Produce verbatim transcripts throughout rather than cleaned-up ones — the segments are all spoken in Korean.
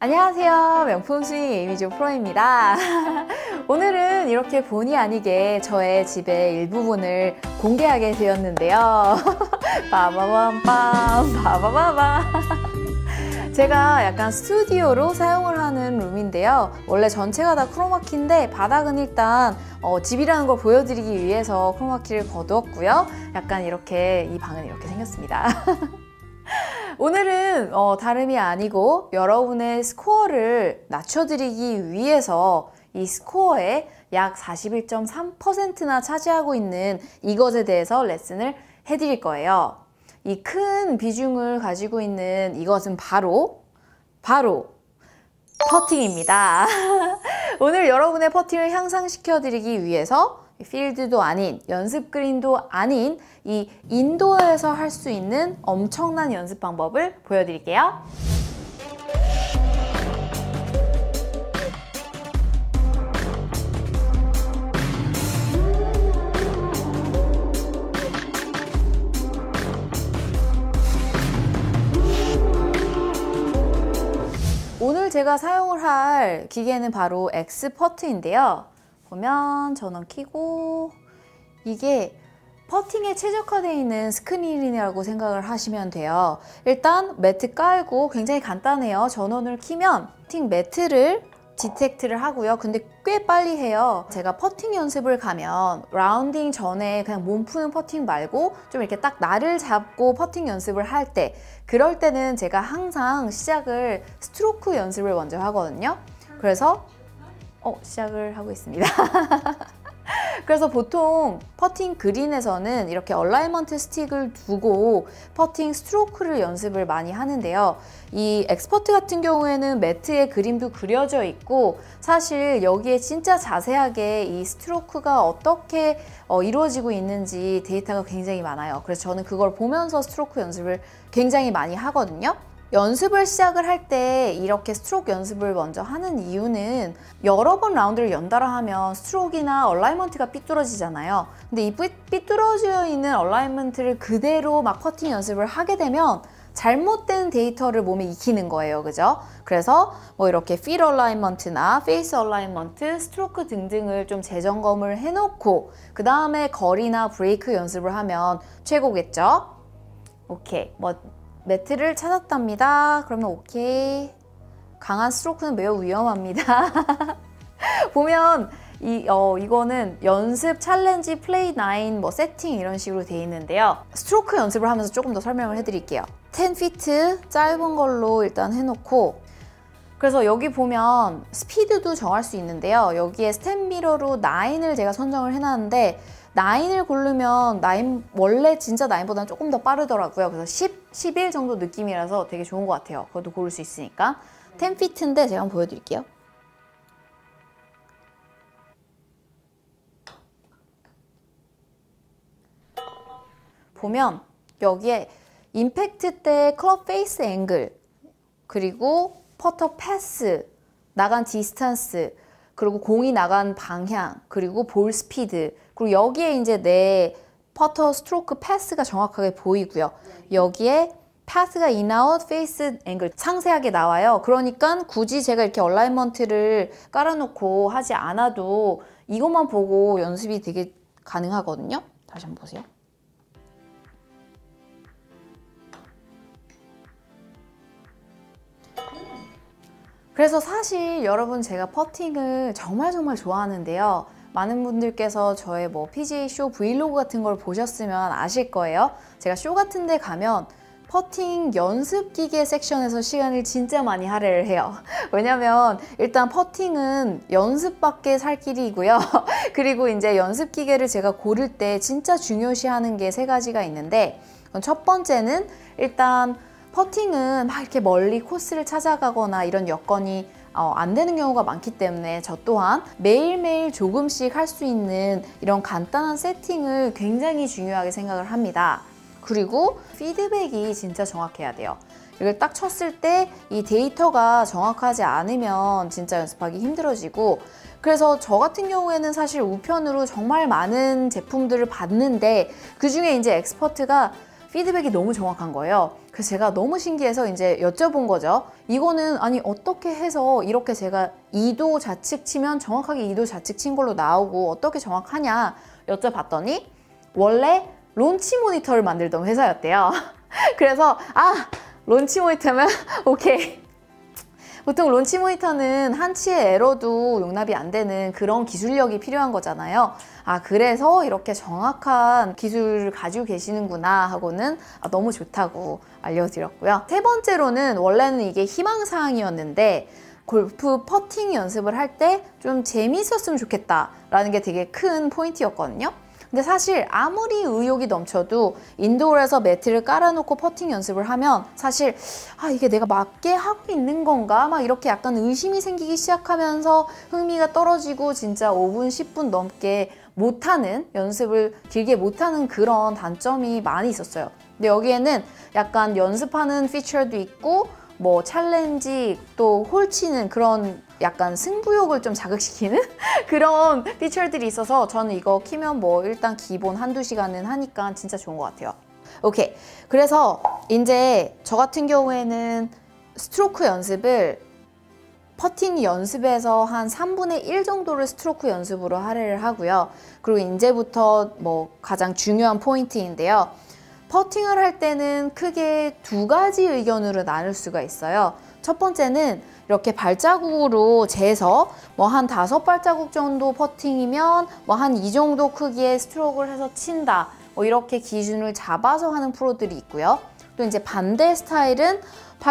안녕하세요. 명품 스윙 에이미조 프로입니다. 오늘은 이렇게 본의 아니게 저의 집의 일부분을 공개하게 되었는데요. 빠바밤빰 빠바바밤. 제가 약간 스튜디오로 사용을 하는 룸인데요. 원래 전체가 다 크로마키인데 바닥은 일단 어, 집이라는 걸 보여드리기 위해서 크로마키를 거두었고요. 약간 이렇게 이 방은 이렇게 생겼습니다. 오늘은 어, 다름이 아니고 여러분의 스코어를 낮춰드리기 위해서 이 스코어의 약 사십일 점 삼 퍼센트나 차지하고 있는 이것에 대해서 레슨을 해드릴 거예요. 이 큰 비중을 가지고 있는 이것은 바로 바로 퍼팅입니다. 오늘 여러분의 퍼팅을 향상시켜드리기 위해서 필드도 아닌, 연습 그린도 아닌 이 인도어에서 할 수 있는 엄청난 연습 방법을 보여드릴게요. 오늘 제가 사용을 할 기계는 바로 엑스퍼트인데요. 보면 전원 켜고 이게 퍼팅에 최적화되어 있는 스크린이라고 생각을 하시면 돼요. 일단 매트 깔고 굉장히 간단해요. 전원을 켜면 퍼팅 매트를 디텍트를 하고요. 근데 꽤 빨리 해요. 제가 퍼팅 연습을 가면 라운딩 전에 그냥 몸 푸는 퍼팅 말고 좀 이렇게 딱 날을 잡고 퍼팅 연습을 할 때, 그럴 때는 제가 항상 시작을 스트로크 연습을 먼저 하거든요. 그래서 어, 시작을 하고 있습니다. 그래서 보통 퍼팅 그린에서는 이렇게 얼라이먼트 스틱을 두고 퍼팅 스트로크를 연습을 많이 하는데요. 이 엑스퍼트 같은 경우에는 매트에 그림도 그려져 있고 사실 여기에 진짜 자세하게 이 스트로크가 어떻게 어, 이루어지고 있는지 데이터가 굉장히 많아요. 그래서 저는 그걸 보면서 스트로크 연습을 굉장히 많이 하거든요. 연습을 시작을 할 때 이렇게 스트로크 연습을 먼저 하는 이유는 여러 번 라운드를 연달아 하면 스트로크나 얼라이먼트가 삐뚤어지잖아요. 근데 이 삐뚤어져 있는 얼라이먼트를 그대로 막 퍼팅 연습을 하게 되면 잘못된 데이터를 몸에 익히는 거예요. 그죠? 그래서 뭐 이렇게 필 얼라이먼트나 페이스 얼라이먼트, 스트로크 등등을 좀 재점검을 해놓고 그 다음에 거리나 브레이크 연습을 하면 최고겠죠? 오케이. 뭐 매트를 찾았답니다. 그러면 오케이. 강한 스트로크는 매우 위험합니다. 보면 이, 어, 이거는 연습 챌린지 플레이 나인 뭐 세팅 이런 식으로 돼 있는데요. 스트로크 연습을 하면서 조금 더 설명을 해드릴게요. 텐 피트 짧은 걸로 일단 해놓고, 그래서 여기 보면 스피드도 정할 수 있는데요. 여기에 스텝 미러로 나인을 제가 선정을 해놨는데 나인을 고르면 나인, 원래 진짜 나인보다는 조금 더 빠르더라고요. 그래서 십, 십일 정도 느낌이라서 되게 좋은 것 같아요. 그것도 고를 수 있으니까. 텐 피트인데 제가 한번 보여드릴게요. 보면 여기에 임팩트 때 클럽 페이스 앵글, 그리고 퍼터 패스, 나간 디스턴스, 그리고 공이 나간 방향, 그리고 볼 스피드, 그리고 여기에 이제 내 퍼터 스트로크 패스가 정확하게 보이고요. 여기에 패스가 인아웃, 페이스 앵글 상세하게 나와요. 그러니까 굳이 제가 이렇게 얼라이먼트를 깔아놓고 하지 않아도 이것만 보고 연습이 되게 가능하거든요. 다시 한번 보세요. 그래서 사실 여러분, 제가 퍼팅을 정말 정말 좋아하는데요. 많은 분들께서 저의 뭐 피지에이 쇼 브이로그 같은 걸 보셨으면 아실 거예요. 제가 쇼 같은 데 가면 퍼팅 연습 기계 섹션에서 시간을 진짜 많이 할애를 해요. 왜냐면 일단 퍼팅은 연습밖에 살 길이고요. 그리고 이제 연습 기계를 제가 고를 때 진짜 중요시하는 게 세 가지가 있는데, 첫 번째는 일단 퍼팅은 막 이렇게 멀리 코스를 찾아가거나 이런 여건이 어, 안 되는 경우가 많기 때문에 저 또한 매일매일 조금씩 할 수 있는 이런 간단한 세팅을 굉장히 중요하게 생각을 합니다. 그리고 피드백이 진짜 정확해야 돼요. 이걸 딱 쳤을 때 이 데이터가 정확하지 않으면 진짜 연습하기 힘들어지고, 그래서 저 같은 경우에는 사실 우편으로 정말 많은 제품들을 봤는데 그 중에 이제 엑스퍼트가 피드백이 너무 정확한 거예요. 그래서 제가 너무 신기해서 이제 여쭤본 거죠. 이거는 아니 어떻게 해서 이렇게 제가 이 도 좌측 치면 정확하게 이 도 좌측 친 걸로 나오고 어떻게 정확하냐 여쭤봤더니 원래 론치 모니터를 만들던 회사였대요. 그래서 아 론치 모니터면 오케이. 보통 론치 모니터는 한치의 에러도 용납이 안 되는 그런 기술력이 필요한 거잖아요. 아 그래서 이렇게 정확한 기술을 가지고 계시는구나 하고는 아, 너무 좋다고 알려드렸고요. 세 번째로는 원래는 이게 희망사항이었는데 골프 퍼팅 연습을 할 때 좀 재미있었으면 좋겠다라는 게 되게 큰 포인트였거든요. 근데 사실 아무리 의욕이 넘쳐도 인도어에서 매트를 깔아놓고 퍼팅 연습을 하면 사실 아 이게 내가 맞게 하고 있는 건가? 막 이렇게 약간 의심이 생기기 시작하면서 흥미가 떨어지고 진짜 오 분, 십 분 넘게 못하는, 연습을 길게 못하는 그런 단점이 많이 있었어요. 근데 여기에는 약간 연습하는 피처도 있고 뭐 챌린지 또 홀치는 그런 약간 승부욕을 좀 자극시키는 그런 피처들이 있어서 저는 이거 키면 뭐 일단 기본 한두 시간은 하니까 진짜 좋은 것 같아요. 오케이. 그래서 이제 저 같은 경우에는 스트로크 연습을 퍼팅 연습에서 한 삼분의 일 정도를 스트로크 연습으로 할애를 하고요. 그리고 이제부터 뭐 가장 중요한 포인트인데요. 퍼팅을 할 때는 크게 두 가지 의견으로 나눌 수가 있어요. 첫 번째는 이렇게 발자국으로 재서 뭐 한 다섯 발자국 정도 퍼팅이면 뭐 한 이 정도 크기의 스트로크를 해서 친다. 뭐 이렇게 기준을 잡아서 하는 프로들이 있고요. 또 이제 반대 스타일은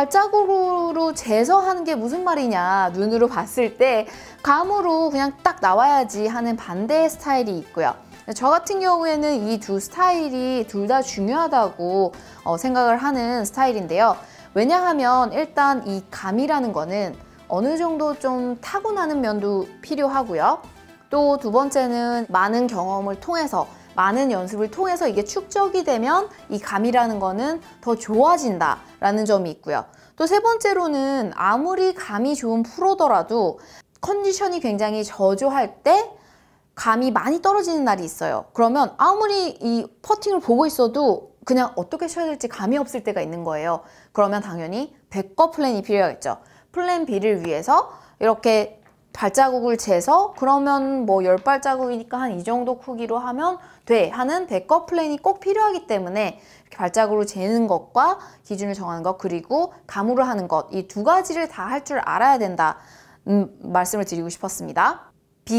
발자국으로 재서 하는 게 무슨 말이냐 눈으로 봤을 때 감으로 그냥 딱 나와야지 하는 반대 스타일이 있고요. 저 같은 경우에는 이 두 스타일이 둘 다 중요하다고 어, 생각을 하는 스타일인데요. 왜냐하면 일단 이 감이라는 거는 어느 정도 좀 타고나는 면도 필요하고요. 또 두 번째는 많은 경험을 통해서 많은 연습을 통해서 이게 축적이 되면 이 감이라는 거는 더 좋아진다라는 점이 있고요. 또 세 번째로는 아무리 감이 좋은 프로더라도 컨디션이 굉장히 저조할 때 감이 많이 떨어지는 날이 있어요. 그러면 아무리 이 퍼팅을 보고 있어도 그냥 어떻게 쳐야 될지 감이 없을 때가 있는 거예요. 그러면 당연히 백업 플랜이 필요하겠죠. 플랜 B를 위해서 이렇게 발자국을 재서 그러면 뭐 열 발자국이니까 한 이 정도 크기로 하면 돼 하는 백업 플랜이 꼭 필요하기 때문에 이렇게 발자국으로 재는 것과 기준을 정하는 것 그리고 감으로 하는 것 이 두 가지를 다 할 줄 알아야 된다 음, 말씀을 드리고 싶었습니다.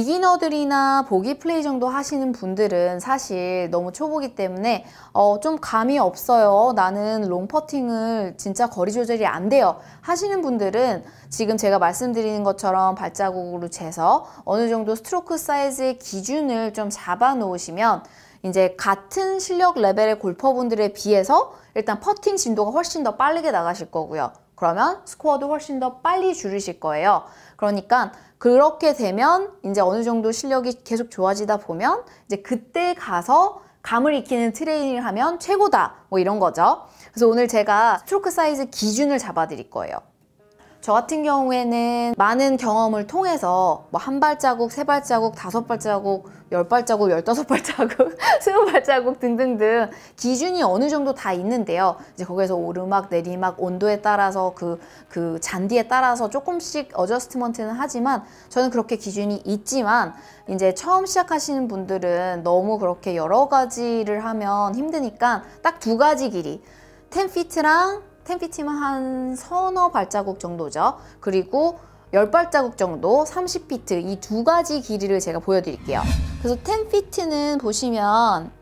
비기너들이나 보기 플레이 정도 하시는 분들은 사실 너무 초보기 때문에 어, 좀 감이 없어요. 나는 롱 퍼팅을 진짜 거리 조절이 안 돼요. 하시는 분들은 지금 제가 말씀드리는 것처럼 발자국으로 재서 어느 정도 스트로크 사이즈의 기준을 좀 잡아 놓으시면 이제 같은 실력 레벨의 골퍼분들에 비해서 일단 퍼팅 진도가 훨씬 더 빠르게 나가실 거고요. 그러면 스코어도 훨씬 더 빨리 줄이실 거예요. 그러니까 그렇게 되면 이제 어느 정도 실력이 계속 좋아지다 보면 이제 그때 가서 감을 익히는 트레이닝을 하면 최고다 뭐 이런 거죠. 그래서 오늘 제가 스트로크 사이즈 기준을 잡아 드릴 거예요. 저 같은 경우에는 많은 경험을 통해서 뭐 한 발자국, 세 발자국, 다섯 발자국, 열 발자국, 열다섯 발자국, 스무 발자국 등등등 기준이 어느 정도 다 있는데요. 이제 거기에서 오르막, 내리막, 온도에 따라서 그, 그 잔디에 따라서 조금씩 어저스트먼트는 하지만 저는 그렇게 기준이 있지만 이제 처음 시작하시는 분들은 너무 그렇게 여러 가지를 하면 힘드니까 딱 두 가지 길이 텐 피트랑 텐 피트면 한 서너 발자국 정도죠. 그리고 열 발자국 정도, 삼십 피트 이 두 가지 길이를 제가 보여드릴게요. 그래서 텐 피트는 보시면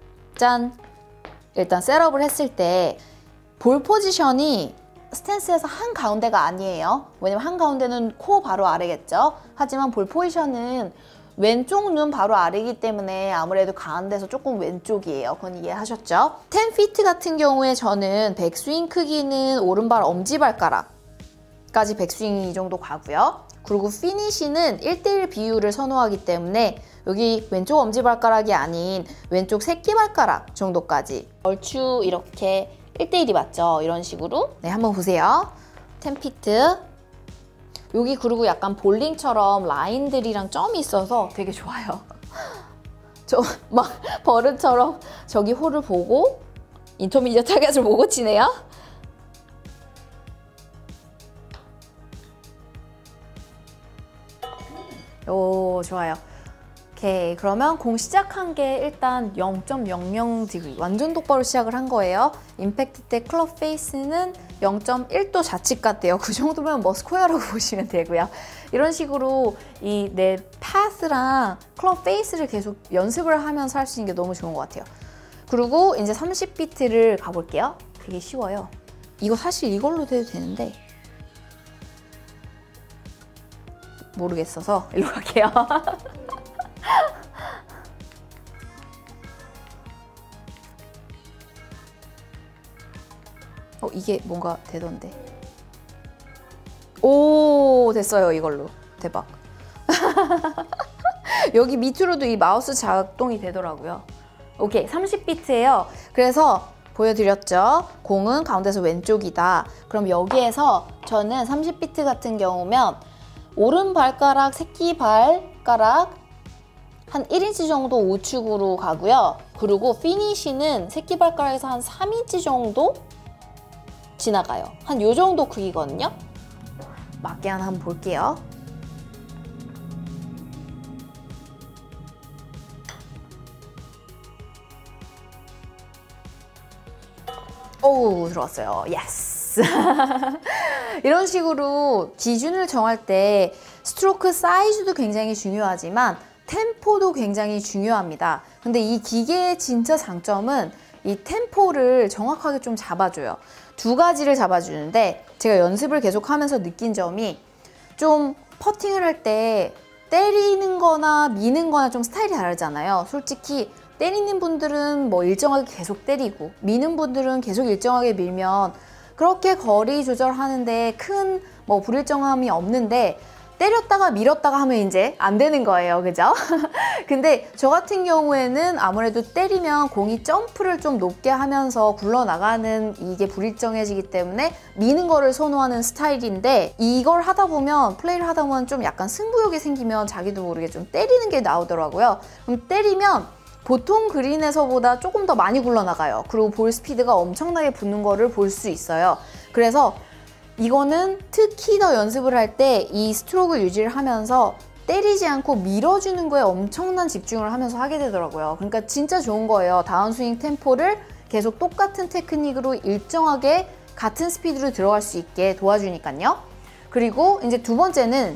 짠! 일단 셋업을 했을 때 볼 포지션이 스탠스에서 한가운데가 아니에요. 왜냐면 한가운데는 코 바로 아래겠죠. 하지만 볼 포지션은 왼쪽 눈 바로 아래이기 때문에 아무래도 가운데서 조금 왼쪽이에요. 그건 이해하셨죠? 텐 피트 같은 경우에 저는 백스윙 크기는 오른발 엄지발가락까지 백스윙이 이 정도 가고요. 그리고 피니시는 일 대 일 비율을 선호하기 때문에 여기 왼쪽 엄지발가락이 아닌 왼쪽 새끼발가락 정도까지 얼추 이렇게 일 대 일이 맞죠? 이런 식으로 네, 한번 보세요. 텐 피트 여기 그리고 약간 볼링처럼 라인들이랑 점이 있어서 되게 좋아요. 저 막 버릇처럼 저기 홀을 보고 인터미디어 타겟을 못 고치네요. 오, 좋아요. 오케이, 그러면 공 시작한 게 일단 영 점 영영 디그리 완전 똑바로 시작을 한 거예요. 임팩트 때 클럽 페이스는 영 점 일 도 좌측 같대요. 그 정도면 뭐 스퀘어라고 보시면 되고요. 이런 식으로 이 내 파스랑 클럽 페이스를 계속 연습을 하면서 할 수 있는 게 너무 좋은 것 같아요. 그리고 이제 삼십 비트를 가볼게요. 되게 쉬워요. 이거 사실 이걸로 해도 되는데 모르겠어서 일로 갈게요. 어, 이게 뭔가 되던데. 오, 됐어요. 이걸로. 대박. 여기 밑으로도 이 마우스 작동이 되더라고요. 오케이, 삼십 비트예요. 그래서 보여드렸죠? 공은 가운데서 왼쪽이다. 그럼 여기에서 저는 삼십 비트 같은 경우면 오른발가락, 새끼발가락 한 일 인치 정도 우측으로 가고요. 그리고 피니쉬는 새끼발가락에서 한 삼 인치 정도 지나가요. 한 요 정도 크기거든요. 맞게 하나 한번 볼게요. 오, 들어왔어요. 예스! 이런 식으로 기준을 정할 때 스트로크 사이즈도 굉장히 중요하지만 템포도 굉장히 중요합니다. 근데 이 기계의 진짜 장점은 이 템포를 정확하게 좀 잡아줘요. 두 가지를 잡아주는데 제가 연습을 계속하면서 느낀 점이 좀 퍼팅을 할 때 때리는 거나 미는 거나 좀 스타일이 다르잖아요. 솔직히 때리는 분들은 뭐 일정하게 계속 때리고 미는 분들은 계속 일정하게 밀면 그렇게 거리 조절하는데 큰 뭐 불일정함이 없는데 때렸다가 밀었다가 하면 이제 안 되는 거예요. 그죠? 근데 저 같은 경우에는 아무래도 때리면 공이 점프를 좀 높게 하면서 굴러나가는 이게 불일정해지기 때문에 미는 거를 선호하는 스타일인데 이걸 하다 보면 플레이를 하다 보면 좀 약간 승부욕이 생기면 자기도 모르게 좀 때리는 게 나오더라고요. 그럼 때리면 보통 그린에서보다 조금 더 많이 굴러나가요. 그리고 볼 스피드가 엄청나게 붙는 거를 볼 수 있어요. 그래서 이거는 특히 더 연습을 할 때 이 스트로크 유지를 하면서 때리지 않고 밀어주는 거에 엄청난 집중을 하면서 하게 되더라고요. 그러니까 진짜 좋은 거예요. 다운스윙 템포를 계속 똑같은 테크닉으로 일정하게 같은 스피드로 들어갈 수 있게 도와주니까요. 그리고 이제 두 번째는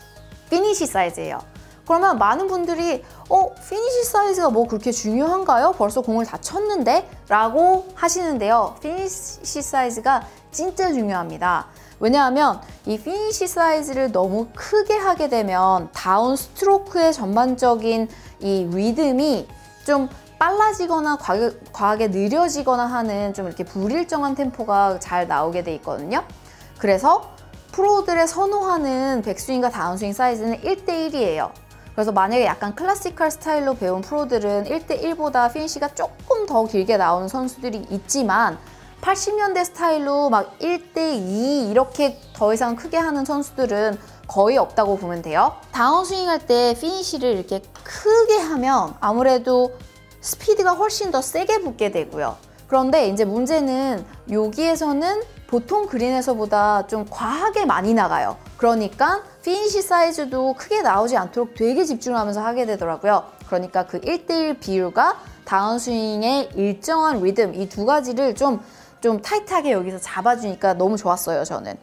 피니시 사이즈예요. 그러면 많은 분들이 어? 피니시 사이즈가 뭐 그렇게 중요한가요? 벌써 공을 다 쳤는데? 라고 하시는데요. 피니시 사이즈가 진짜 중요합니다. 왜냐하면 이 피니시 사이즈를 너무 크게 하게 되면 다운 스트로크의 전반적인 이 리듬이 좀 빨라지거나 과하게, 과하게 느려지거나 하는 좀 이렇게 불일정한 템포가 잘 나오게 돼 있거든요. 그래서 프로들의 선호하는 백스윙과 다운스윙 사이즈는 일 대 일이에요. 그래서 만약에 약간 클래시컬 스타일로 배운 프로들은 일 대 일보다 피니시가 조금 더 길게 나오는 선수들이 있지만 팔십 년대 스타일로 막 일 대 이 이렇게 더 이상 크게 하는 선수들은 거의 없다고 보면 돼요. 다운스윙 할 때 피니시를 이렇게 크게 하면 아무래도 스피드가 훨씬 더 세게 붙게 되고요. 그런데 이제 문제는 여기에서는 보통 그린에서보다 좀 과하게 많이 나가요. 그러니까 피니시 사이즈도 크게 나오지 않도록 되게 집중하면서 하게 되더라고요. 그러니까 그 일 대 일 비율과 다운스윙의 일정한 리듬 이 두 가지를 좀, 좀 타이트하게 여기서 잡아주니까 너무 좋았어요, 저는.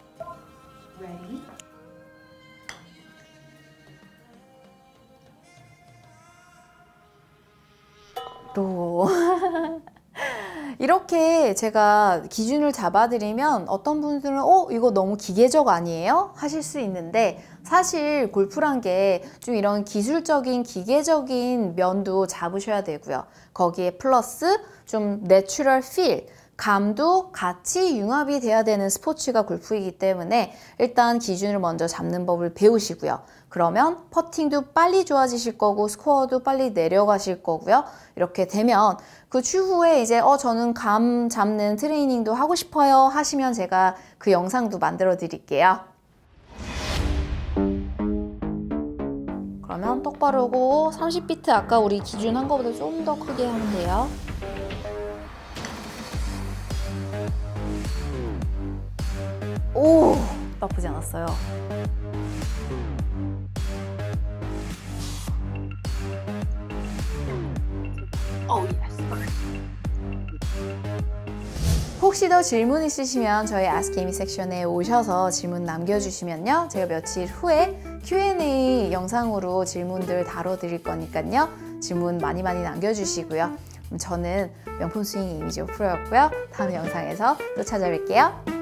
또 이렇게 제가 기준을 잡아드리면 어떤 분들은 어? 이거 너무 기계적 아니에요? 하실 수 있는데 사실 골프란 게 좀 이런 기술적인 기계적인 면도 잡으셔야 되고요. 거기에 플러스 좀 내추럴 필, 감도 같이 융합이 돼야 되는 스포츠가 골프이기 때문에 일단 기준을 먼저 잡는 법을 배우시고요. 그러면 퍼팅도 빨리 좋아지실 거고 스코어도 빨리 내려가실 거고요. 이렇게 되면 그 추후에 이제 어 저는 감 잡는 트레이닝도 하고 싶어요 하시면 제가 그 영상도 만들어 드릴게요. 그러면 똑바르고 삼십 비트 아까 우리 기준 한 거보다 좀 더 크게 하면 돼요. 오, 나쁘지 않았어요. Oh yes. 혹시 더 질문 있으시면 저희 Ask Amy 섹션에 오셔서 질문 남겨주시면요. 제가 며칠 후에 큐 앤 에이 영상으로 질문들 다뤄드릴 거니까요. 질문 많이 많이 남겨주시고요. 그럼 저는 명품 스윙 이미지 프로였고요. 다음 영상에서 또 찾아뵐게요.